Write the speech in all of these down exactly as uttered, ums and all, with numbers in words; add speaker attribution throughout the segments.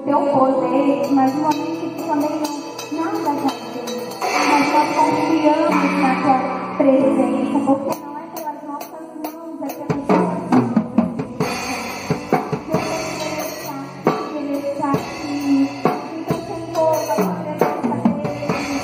Speaker 1: teu poder, mas no momento que também não nada já tem. Mas nós confiamos na tua presença, porque não é pelas nossas mãos, é pelas tuas mãos. Eu queria estar aqui. Então, Senhor, a tua presença dele,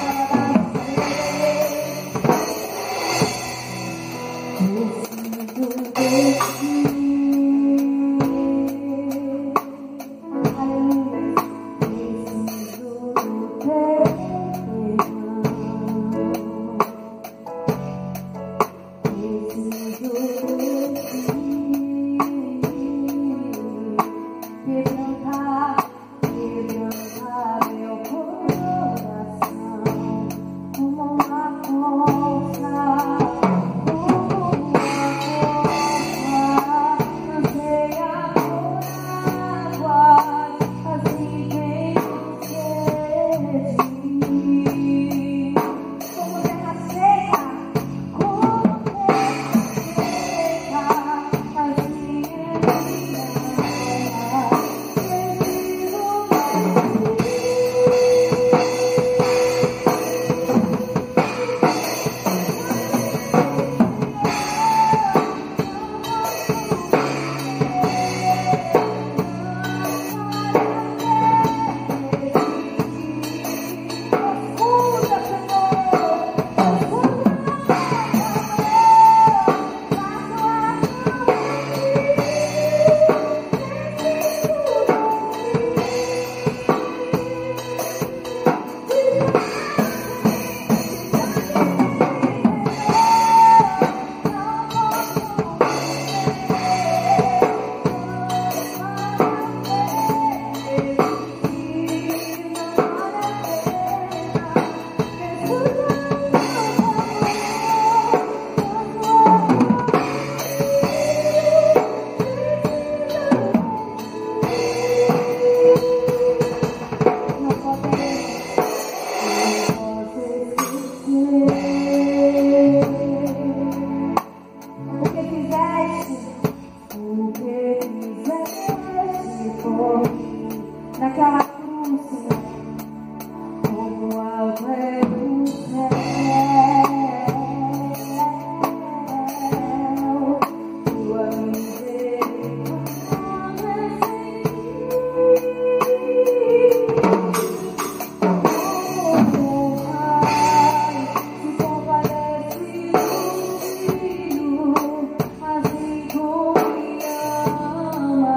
Speaker 1: naquela cruz, como alto é o céu, tua misericórdia como Pai se compadece do filho, assim como me ama.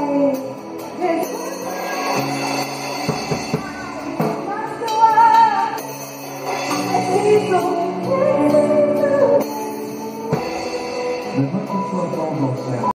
Speaker 1: Pai. Jesus, mas tua preciso, preciso.
Speaker 2: Levanta suas mãos ao céu.